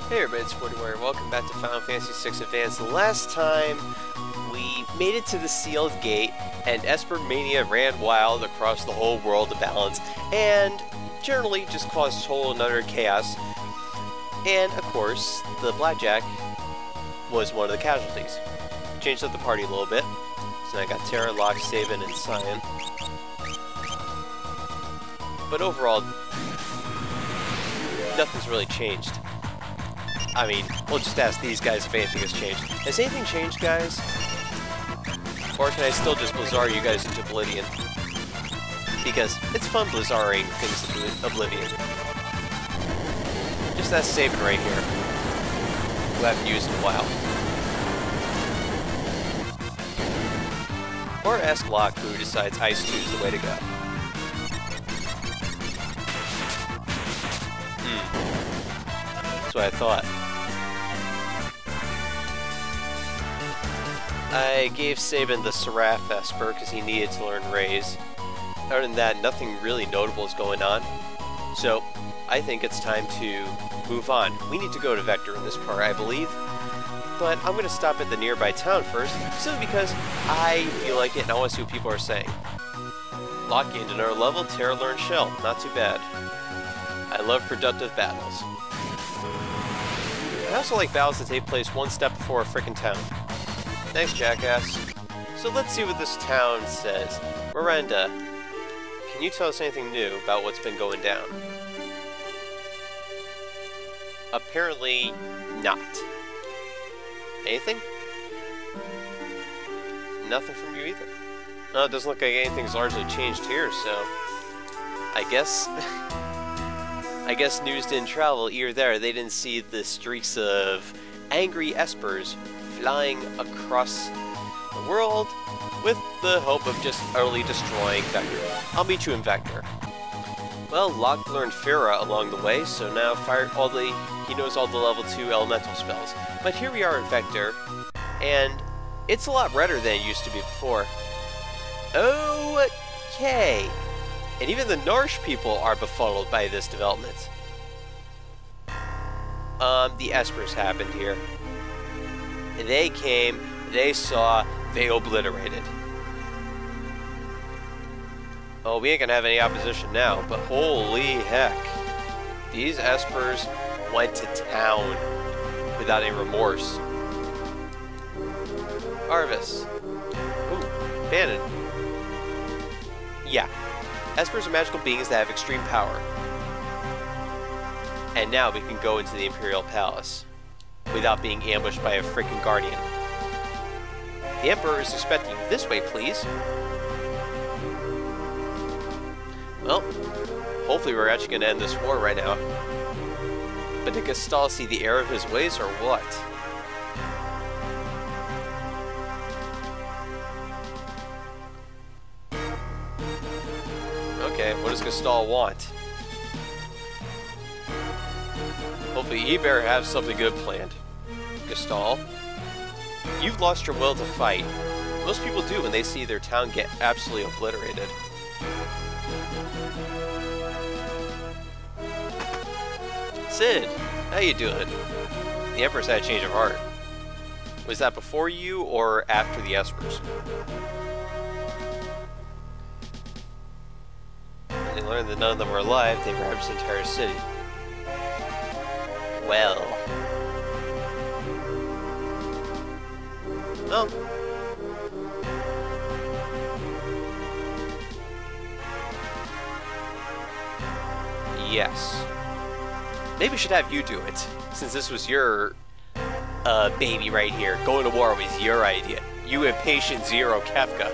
Hey everybody, it's 40 Warrior. Welcome back to Final Fantasy VI Advance. The last time we made it to the sealed gate, and Esper Mania ran wild across the whole world to balance, and generally just caused total and utter chaos. And of course, the Blackjack was one of the casualties. Changed up the party a little bit. So I got Terra, Locke, Sabin, and Cyan. But overall, nothing's really changed. I mean, we'll just ask these guys if anything has changed. Has anything changed, guys? Or can I still just Blizzard you guys into oblivion? Because it's fun Blizzarding things into oblivion. Just ask Sabin right here, who I haven't used in a while. Or ask Locke, who decides Ice 2 is the way to go. That's what I thought. I gave Sabin the Seraph Esper because he needed to learn Raise. Other than that, nothing really notable is going on. So, I think it's time to move on. We need to go to Vector in this part, I believe. But I'm going to stop at the nearby town first, simply because I feel like it and I want to see what people are saying. Locke gained another level, Terra learned Shell. Not too bad. I love productive battles. I also like battles that take place one step before a frickin' town. Thanks, jackass. So let's see what this town says. Miranda, can you tell us anything new about what's been going down? Apparently not. Anything? Nothing from you either. No, it doesn't look like anything's largely changed here, so I guess news didn't travel either there. They didn't see the streaks of angry espers flying across the world with the hope of just utterly destroying Vector. I'll meet you in Vector. Well, Locke learned Farah along the way, so now he knows all the level 2 elemental spells. But here we are in Vector, and it's a lot redder than it used to be before. Okay. And even the Narsh people are befuddled by this development. The Espers happened here. They came, they saw, they obliterated. Oh, we ain't gonna have any opposition now, but holy heck. These Espers went to town without any remorse. Arvis. Ooh, Bannon. Yeah. Espers are magical beings that have extreme power. And now we can go into the Imperial Palace without being ambushed by a freaking Guardian. The Emperor is expecting you this way, please. Well, hopefully we're actually going to end this war right now. But did Gestahl see the error of his ways, or what? Okay, what does Gestahl want? Hopefully he better have something good planned. Gestahl, you've lost your will to fight. Most people do when they see their town get absolutely obliterated. Sid, how you doing? The Emperor's had a change of heart. Was that before you or after the Espers? When they learned that none of them were alive, they ravaged the entire city. Well. Oh. Yes. Maybe we should have you do it, since this was your baby right here. Going to war was your idea. You impatient Zero Kefka.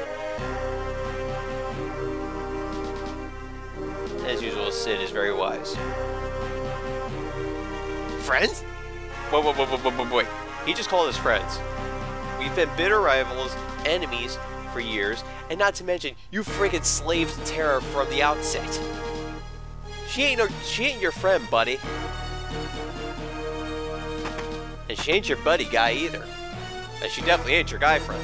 As usual, Sid is very wise. Friends? Wait. He just called us friends. We've been bitter rivals, enemies for years, and not to mention, you friggin' slaved Terra from the outset. She ain't your friend, buddy. And she ain't your buddy guy either. And she definitely ain't your guy friend.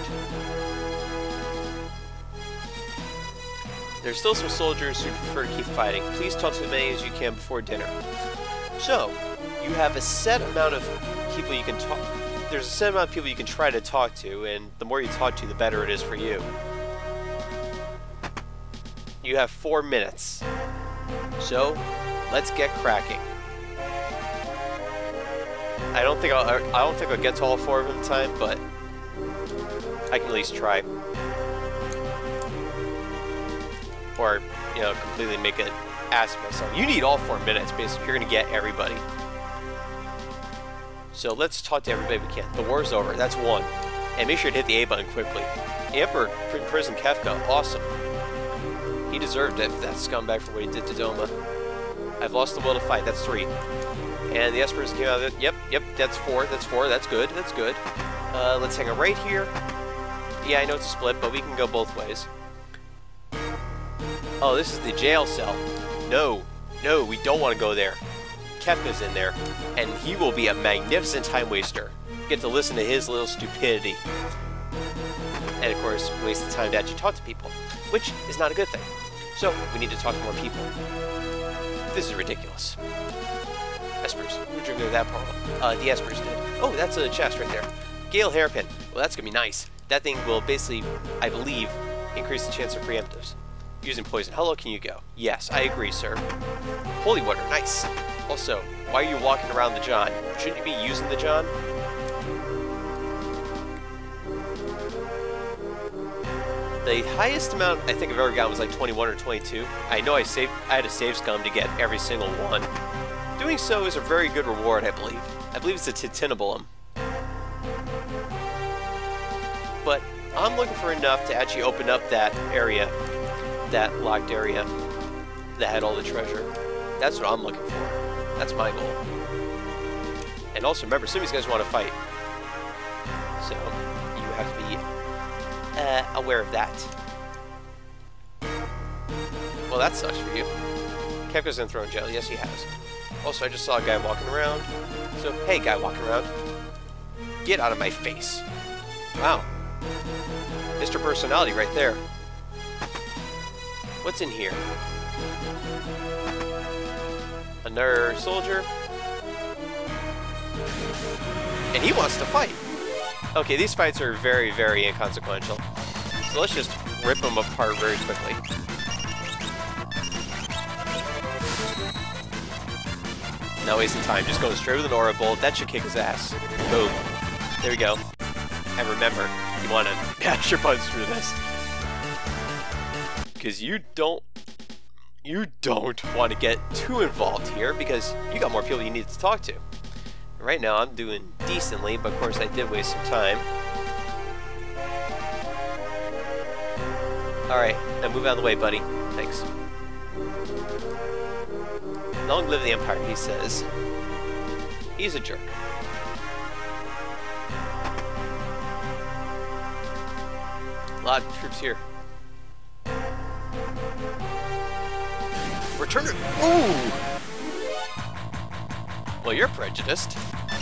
There's still some soldiers who prefer to keep fighting. Please talk to as many as you can before dinner. So, you have a set amount of people you can talk. There's a set amount of people you can try to talk to, and the more you talk to, the better it is for you. You have 4 minutes, so let's get cracking. I don't think I'll get to all 4 of them in time, but I can at least try. Or, you know, completely make an ass of myself. You need all 4 minutes, basically. You're gonna get everybody. So let's talk to everybody we can. The war's over. That's 1. And make sure to hit the A button quickly. Emperor Prison Kefka. Awesome. He deserved it, that scumbag, for what he did to Doma. I've lost the will to fight. That's 3. And the Espers came out of it. Yep, that's 4. That's 4. That's good. That's good. Let's hang out right here. Yeah, I know it's a split, but we can go both ways. Oh, this is the jail cell. No, we don't want to go there. Kefka's in there, and he will be a magnificent time waster. Get to listen to his little stupidity. And of course, waste the time to actually talk to people, which is not a good thing. So, we need to talk to more people. This is ridiculous. Espers. Who drew that portal? The Espers did. Oh, that's a chest right there. Gale Hairpin. Well, that's gonna be nice. That thing will basically, I believe, increase the chance of preemptives. Using poison. How low can you go? Yes, I agree, sir. Holy water. Nice. Also, why are you walking around the John? Shouldn't you be using the John? The highest amount I think I've ever gotten was like 21 or 22. I know I had a save scum to get every single one. Doing so is a very good reward, I believe. I believe it's a Titinabulum. But I'm looking for enough to actually open up that area, that locked area that had all the treasure. That's what I'm looking for. That's my goal. And also remember, some of these guys want to fight. So, you have to be aware of that. Well, that sucks for you. Kefka's been thrown in jail. Yes, he has. Also, I just saw a guy walking around. So, hey, guy walking around. Get out of my face. Wow. Mr. Personality right there. What's in here? Another soldier. And he wants to fight. Okay, these fights are very, very inconsequential. So let's just rip them apart very quickly. Not wasting time, just going straight with an aura bolt. That should kick his ass. Boom. There we go. And remember, you want to mash your buttons through this. Because you don't want to get too involved here, because you got more people you need to talk to. Right now, I'm doing decently, but of course I did waste some time. Alright, now move out of the way, buddy. Thanks. Long live the Empire, he says. He's a jerk. A lot of troops here. Return it. Ooh! Well, you're prejudiced.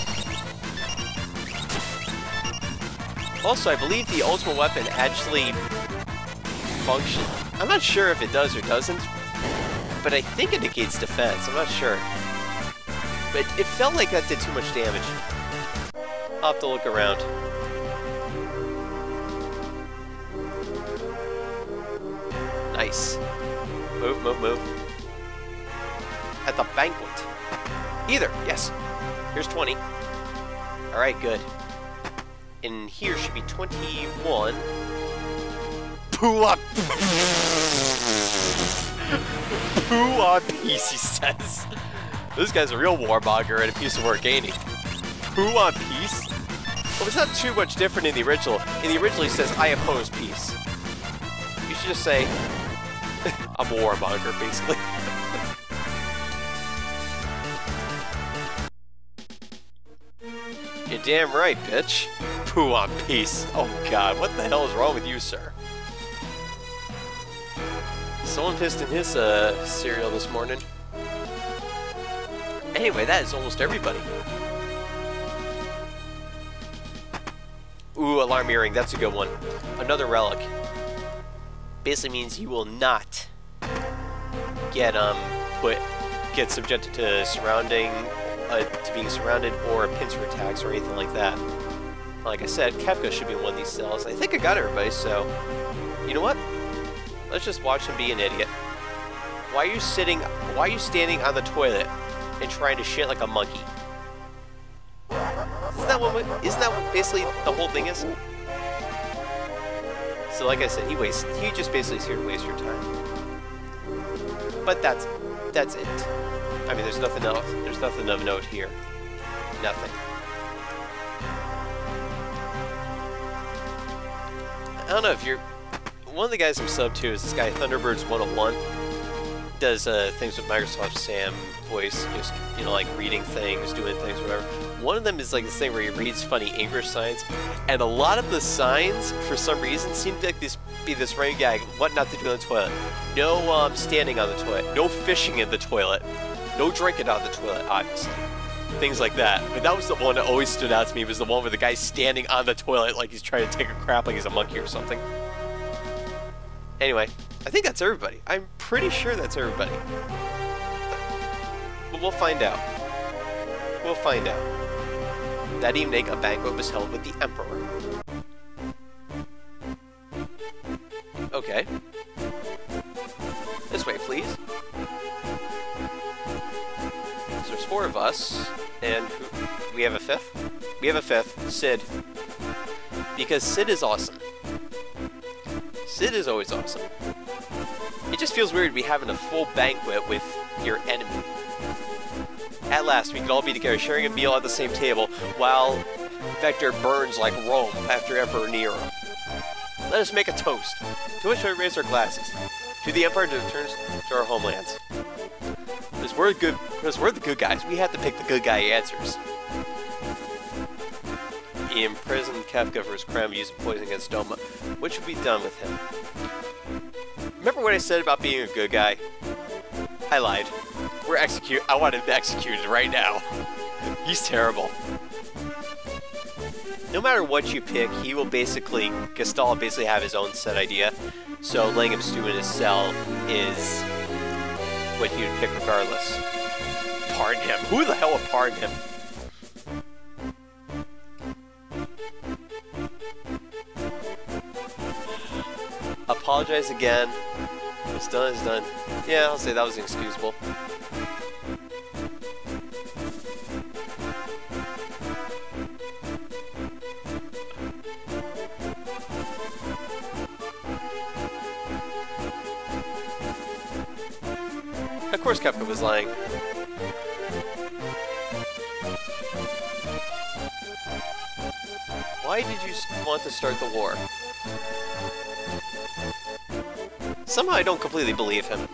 Also, I believe the ultimate weapon actually functions. I'm not sure if it does or doesn't, but I think it negates defense. I'm not sure. But it felt like that did too much damage. I'll have to look around. Nice. Move, move, move. At the banquet. Either, yes. Here's 20. Alright, good. And here should be 21. Poo on... Poo on peace, he says. This guy's a real warmonger and a piece of work, ain't he? Poo on peace? Well, it's not too much different in the original. In the original, he says, I oppose peace. You should just say, I'm a warmonger, basically. You're damn right, bitch. Poo on peace. Oh god, what the hell is wrong with you, sir? Someone pissed in his cereal this morning. Anyway, that is almost everybody. Ooh, alarm earring, that's a good one. Another relic. Basically means you will not get subjected to surrounding to being surrounded or pincer attacks or anything like that. Like I said, Kefka should be in one of these cells. I think I got everybody, so you know what? Let's just watch him be an idiot. Why are you standing on the toilet and trying to shit like a monkey? Isn't that what basically the whole thing is? So like I said, he just basically is here to waste your time. But that's it. I mean, there's nothing else. There's nothing of note here. Nothing. I don't know if you're... One of the guys I'm sub to is this guy, Thunderbirds 101. Does things with Microsoft Sam voice, just, you know, like reading things, doing things, whatever. One of them is like this thing where he reads funny English signs, and a lot of the signs, for some reason, seem to like be this running gag, what not to do on the toilet. No standing on the toilet. No fishing in the toilet. No drinking on the toilet, obviously. Things like that. But that was the one that always stood out to me, was the one where the guy's standing on the toilet like he's trying to take a crap like he's a monkey or something. Anyway, I think that's everybody. I'm pretty sure that's everybody. But we'll find out. We'll find out. That evening, a banquet was held with the Emperor. Okay. This way, please. So there's 4 of us, and we have a 5th? We have a 5th, Sid. Because Sid is awesome. Sid is always awesome. It just feels weird to be having a full banquet with your enemy. At last, we could all be together, sharing a meal at the same table, while Vector burns like Rome after Emperor Nero. Let us make a toast, to which we raise our glasses. To the Empire that returns to our homelands. Because we're the good guys, we have to pick the good guy answers. He imprisoned Kefka for his crime of using poison against Doma. What should be done with him? Remember what I said about being a good guy? I lied. I want him executed right now. He's terrible. No matter what you pick, he will basically, Gestahl will basically have his own set idea. So letting him stew in his cell is what he would pick regardless. Pardon him. Who the hell would pardon him? Apologize again. It's done, it's done. Yeah, I'll say that was inexcusable. Of course Kefka was lying. Why did you want to start the war? Somehow I don't completely believe him.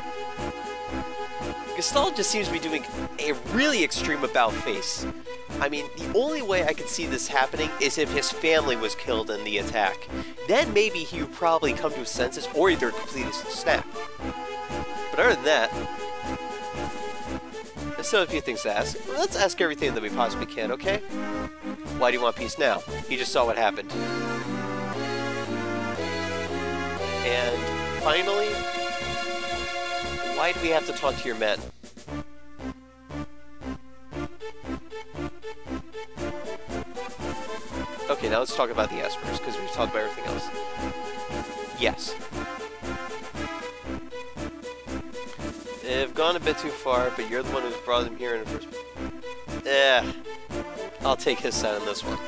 Gestahl just seems to be doing a really extreme about face. I mean, the only way I could see this happening is if his family was killed in the attack. Then maybe he would probably come to his senses or either completely snap. But other than that, there's still a few things to ask. Let's ask everything that we possibly can, okay? Why do you want peace now? You just saw what happened. And finally, why do we have to talk to your men? Okay, now let's talk about the Espers, because we've talked about everything else. Yes. They've gone a bit too far, but you're the one who's brought them here in the first place. I'll take his side on this one.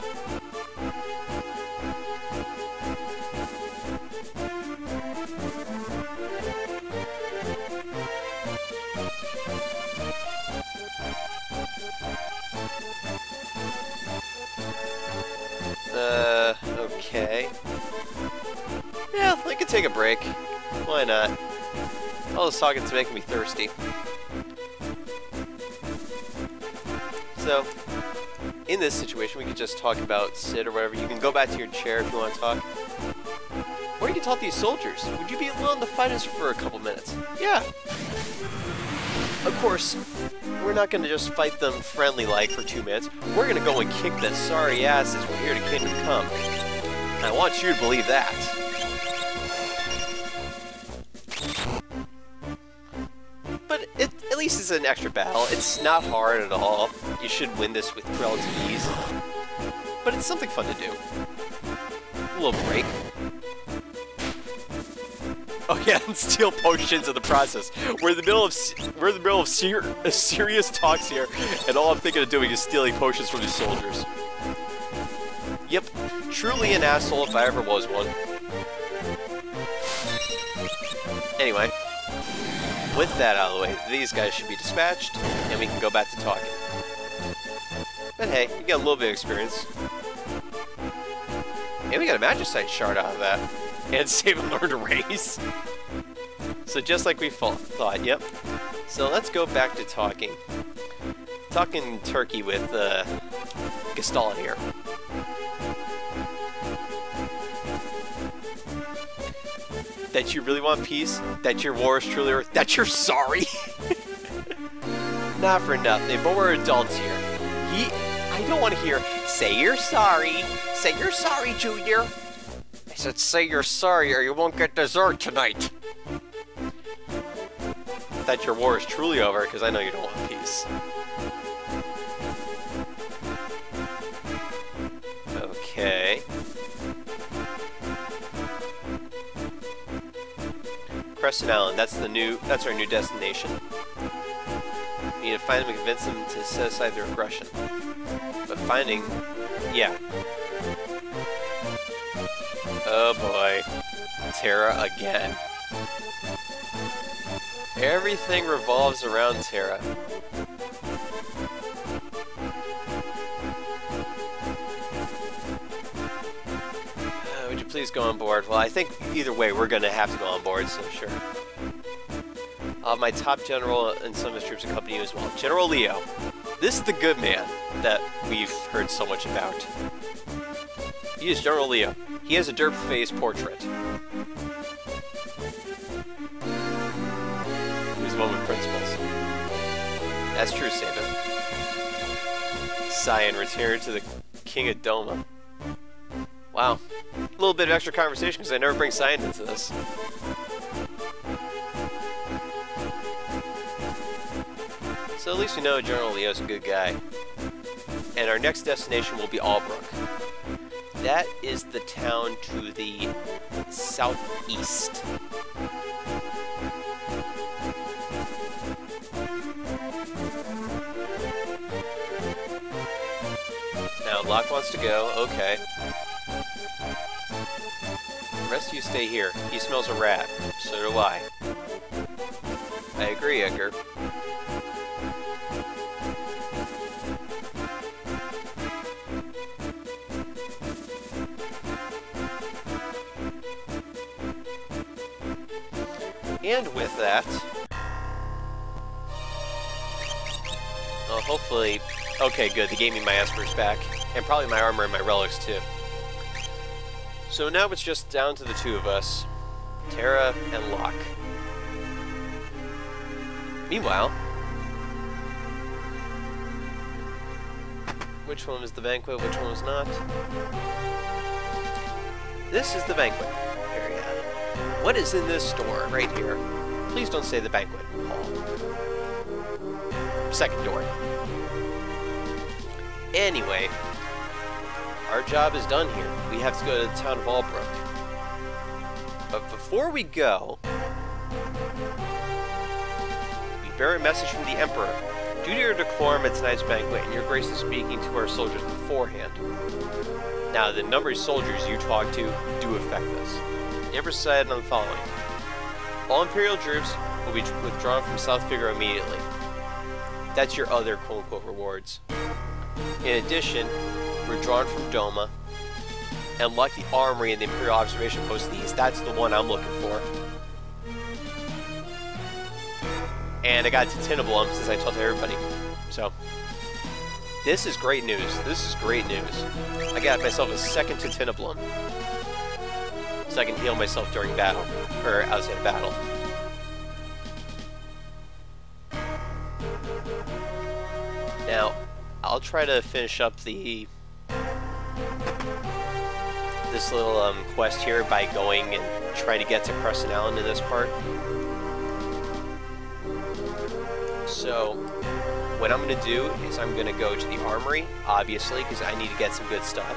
Okay. Yeah, I could take a break. Why not? All this talking's making me thirsty. So, in this situation, we could just talk about Sid or whatever. You can go back to your chair if you want to talk. Or you can talk to these soldiers. Would you be willing to fight us for a couple minutes? Yeah. Of course, we're not going to just fight them friendly-like for 2 minutes. We're going to go and kick their sorry asses. We're here to Kingdom Come. And I want you to believe that. But at least it's an extra battle. It's not hard at all. You should win this with relative ease. But it's something fun to do. A little break. Oh yeah, and steal potions in the process. We're in the middle of serious talks here, and all I'm thinking of doing is stealing potions from these soldiers. Yep, truly an asshole if I ever was one. Anyway, with that out of the way, these guys should be dispatched, and we can go back to talking. But hey, you get a little bit of experience. And we got a Magicite shard out of that. And save and learn to raise. So just like we thought, yep. So let's go back to talking. Talking turkey with Gestahl here. That you really want peace? That your war is truly over? That you're sorry? Not for nothing, but we're adults here. I don't want to hear, say you're sorry. Say you're sorry, Junior. I said, say you're sorry or you won't get dessert tonight. That your war is truly over, because I know you don't want peace. Okay. Crescent Island, that's our new destination. We need to find them and convince them to set aside their aggression. But finding, yeah. Oh boy. Terra again. Everything revolves around Terra. Would you please go on board? Well, I think either way we're going to have to go on board, so sure. My top general and some of his troops accompany you as well. General Leo. This is the good man that we've heard so much about. He is General Leo. He has a derp-faced portrait. He's one with principles. That's true, Sabin. Cyan returned to the King of Doma. Wow. A little bit of extra conversation because I never bring Cyan into this. So at least we know General Leo's a good guy. And our next destination will be Albrook. That is the town to the southeast. Now, Locke wants to go. Okay. The rest of you stay here. He smells a rat. So do I. I agree, Edgar. And with that, well, hopefully, okay, good, they gave me my Espers back, and probably my armor and my relics too. So now it's just down to the two of us, Terra and Locke. Meanwhile, which one was the banquet, which one was not? This is the banquet area. What is in this store right here? Please don't say the banquet hall. Second door. Anyway, our job is done here. We have to go to the town of Albrook. But before we go, we bear a message from the Emperor. Due to your decorum at tonight's banquet and your grace of speaking to our soldiers beforehand. Now, the number of soldiers you talk to do affect this. The Emperor decided on the following. All Imperial troops will be withdrawn from South Figaro immediately. That's your other quote-unquote rewards. In addition, withdrawn from Doma, and like the Armory and the Imperial Observation Post East, that's the one I'm looking for. And I got Titinoblum since I told everybody. So, this is great news. This is great news. I got myself a second Titinoblum. So I can heal myself during battle, or outside of battle. Now, I'll try to finish up this little quest here by going and trying to get to Crescent Island in this part. So what I'm going to do is I'm going to go to the armory, obviously, because I need to get some good stuff.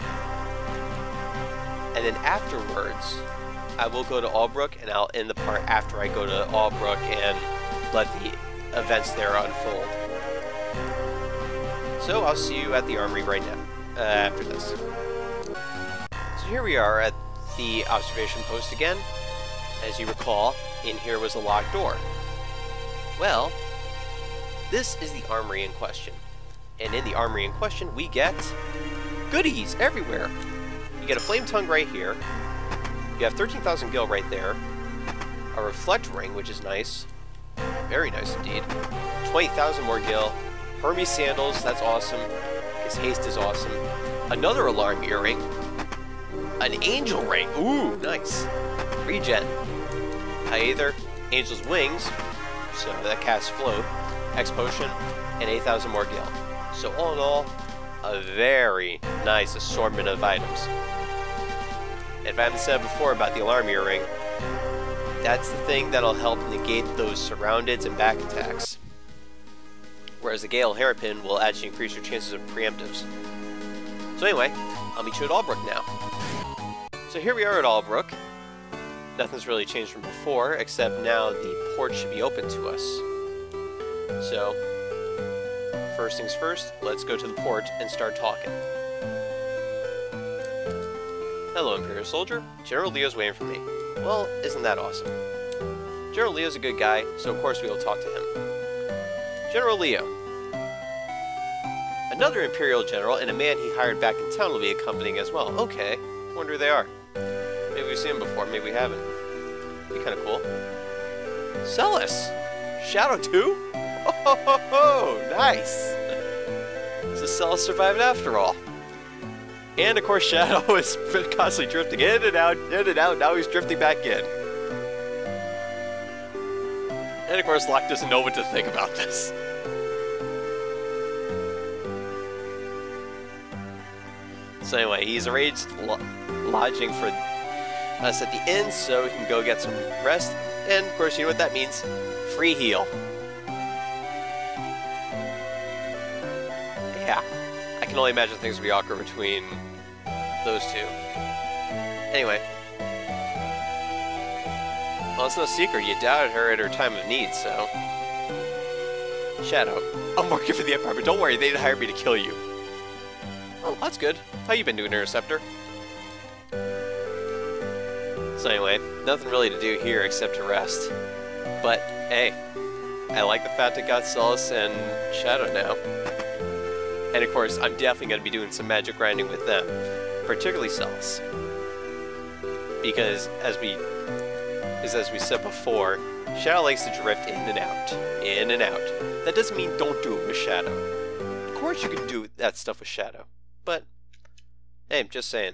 And then afterwards, I will go to Albrook, and I'll end the part after I go to Albrook and let the events there unfold. So I'll see you at the armory right now, after this. So here we are at the observation post again. As you recall, in here was a locked door. Well, this is the armory in question. And in the armory in question, we get goodies everywhere. You get a flame tongue right here. You have 13,000 gil right there. A reflect ring, which is nice. Very nice indeed. 20,000 more gil. Hermes sandals, that's awesome. His haste is awesome. Another alarm earring. An angel ring. Ooh, nice. Regen. Either angel's wings, so that casts float, X potion, and 8,000 more gil. So all in all, a very nice assortment of items. If I haven't said before about the alarm earring, that's the thing that'll help negate those surroundeds and back attacks. Whereas the Gale hairpin will actually increase your chances of preemptives. So anyway, I'll meet you at Albrook now. So here we are at Albrook. Nothing's really changed from before, except now the port should be open to us. So, first things first, let's go to the port and start talking. Hello, Imperial Soldier. General Leo's waiting for me. Well, isn't that awesome? General Leo's a good guy, so of course we will talk to him. General Leo. Another Imperial General and a man he hired back in town will be accompanying as well. Okay, wonder who they are. Maybe we've seen him before, maybe we haven't. Be kind of cool. Celis! Shadow 2? Oh, ho, ho, ho! Nice! So Celis survived after all. And of course Shadow is constantly drifting in and out, now he's drifting back in. And of course Locke doesn't know what to think about this. So anyway, he's arranged lodging for us at the inn so he can go get some rest. And of course, you know what that means. Free heal. Yeah. I can only imagine things will be awkward between those two. Anyway. Well, it's no secret. You doubted her at her time of need, so... Shadow. I'm working for the Empire, but don't worry, they didn't hire me to kill you. Oh, that's good. How you been doing, Interceptor? So anyway, nothing really to do here except to rest. But, hey, I like the fact I got Celis and Shadow now. And of course, I'm definitely going to be doing some magic grinding with them. Particularly Celis. Because, as we said before, Shadow likes to drift in and out. In and out. That doesn't mean don't do it with Shadow. Of course you can do that stuff with Shadow. But, hey, just saying.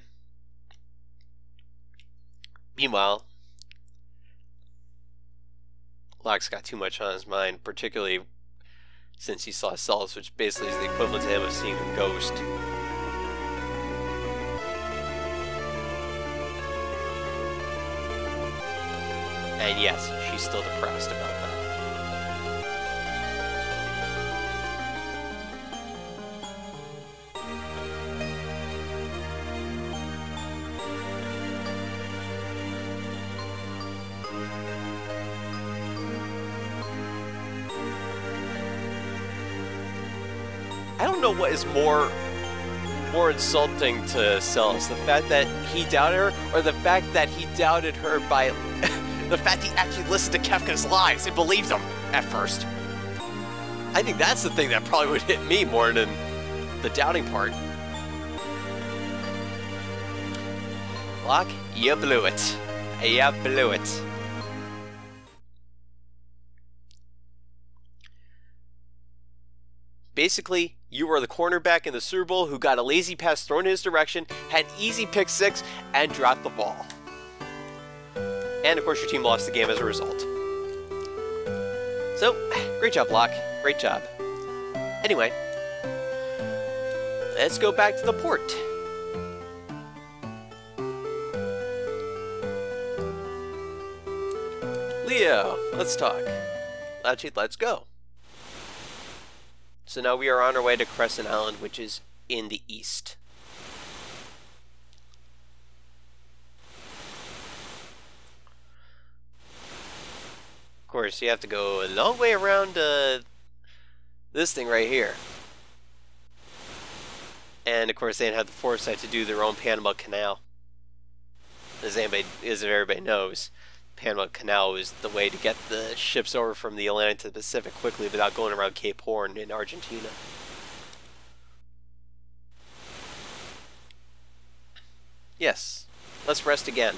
Meanwhile, Locke's got too much on his mind, particularly since he saw Celis, which basically is the equivalent to him of seeing a ghost. And yes, she's still depressed about that. I don't know what is more insulting to Celis, the fact that he doubted her, or the fact that he doubted her by the fact he actually listened to Kefka's lies and believed them at first. I think that's the thing that probably would hit me more than the doubting part. Locke, you blew it. You blew it. Basically, you were the cornerback in the Super Bowl who got a lazy pass thrown in his direction, had an easy pick six, and dropped the ball. And of course your team lost the game as a result. So, great job, Locke. Great job. Anyway, let's go back to the port. Leo, let's talk. Actually, let's go. So now we are on our way to Crescent Island, which is in the east. Of course, you have to go a long way around this thing right here. And of course, they didn't have the foresight to do their own Panama Canal. As everybody knows, Panama Canal is the way to get the ships over from the Atlantic to the Pacific quickly without going around Cape Horn in Argentina. Yes, let's rest again.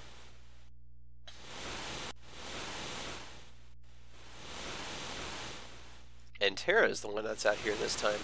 And Terra is the one that's out here this time.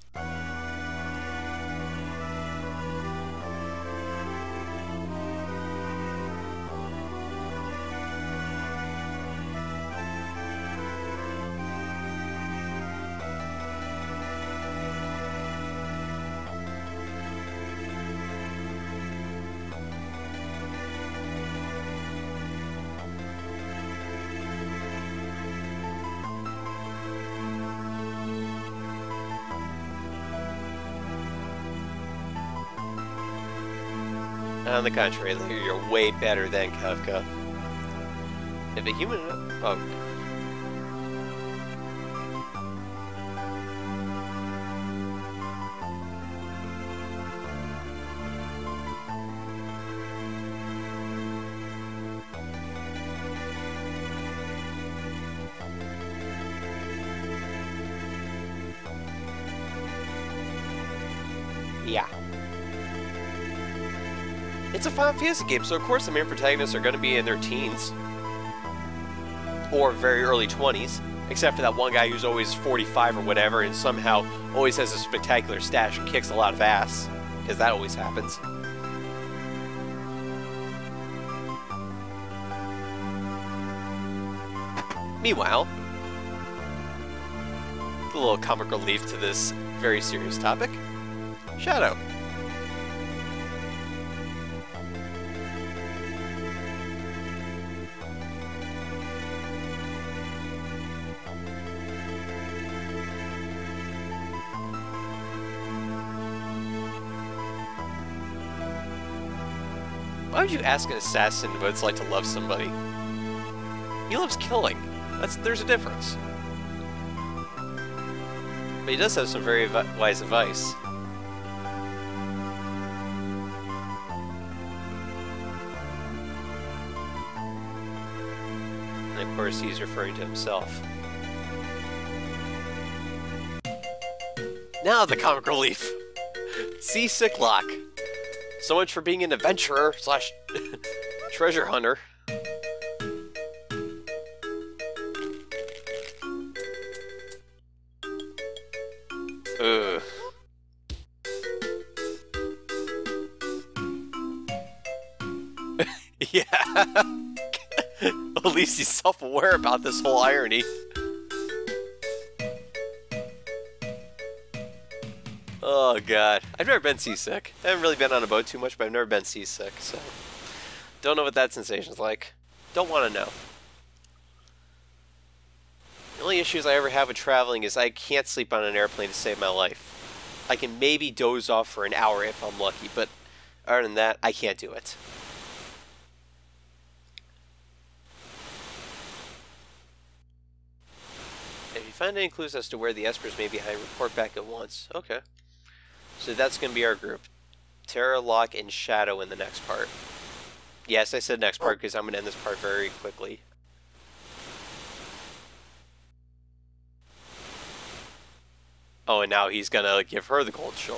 On the contrary, you're way better than Kafka. If a human... Oh. Yeah. It's a Final Fantasy game, so of course the main protagonists are going to be in their teens. Or very early 20s. Except for that one guy who's always 45 or whatever and somehow always has a spectacular stash and kicks a lot of ass. Because that always happens. Meanwhile, a little comic relief to this very serious topic. Shadow. Why would you ask an assassin what it's like to love somebody? He loves killing. There's a difference. But he does have some very wise advice. And of course he's referring to himself. Now the comic relief! Seasick Lock. So much for being an adventurer slash treasure hunter. Ugh. Yeah. At least he's self-aware about this whole irony. Oh god, I've never been seasick. I haven't really been on a boat too much, but I've never been seasick, so... Don't know what that sensation's like. Don't want to know. The only issues I ever have with traveling is I can't sleep on an airplane to save my life. I can maybe doze off for an hour if I'm lucky, but other than that, I can't do it. If you find any clues as to where the espers may be hiding, report back at once. Okay. So that's going to be our group. Terra, Locke, and Shadow in the next part. Yes, I said next part because I'm going to end this part very quickly. Oh, and now he's going to give her the cold shoulder.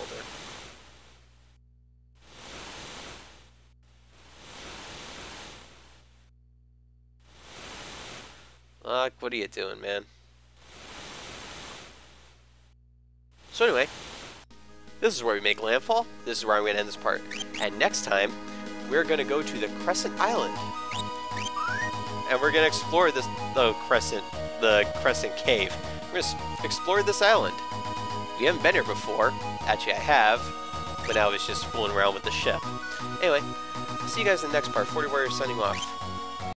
Locke, what are you doing, man? So anyway, this is where we make landfall. This is where I'm going to end this part. And next time, we're going to go to the Crescent Island. And we're going to explore the Crescent Cave. We're going to explore this island. We haven't been here before. Actually, I have. But now it's just fooling around with the ship. Anyway, see you guys in the next part. 40 Warriors signing off.